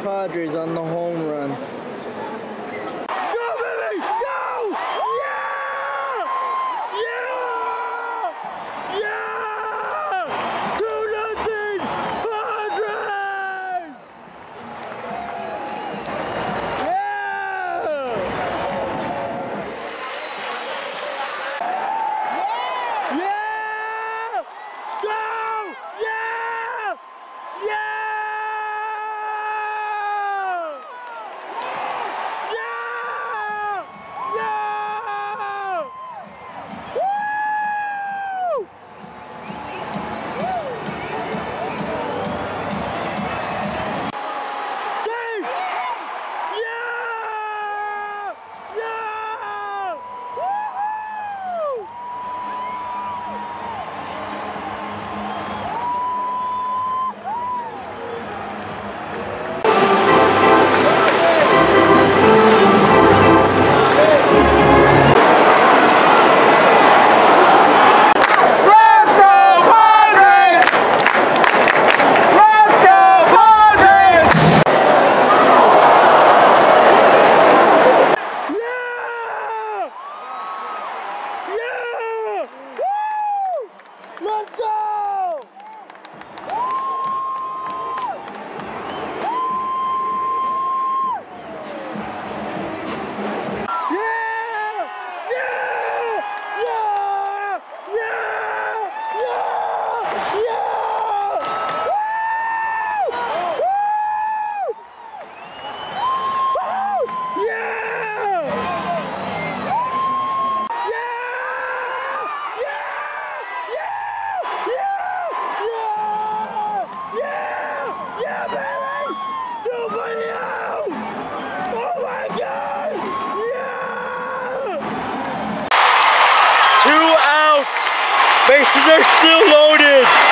Padres on the home run. Go, baby! Go! Yeah! Yeah! Yeah! 2-0 Padres! Yeah! Yeah! Go! Yeah! Yeah! Let's go! Yeah! Yeah! Yeah! Yeah! Yeah! Yeah! Woo! Woo! Woo! Yeah! Yeah, baby! Nobody out! Oh my God! Yeah! 2 outs! Bases are still loaded!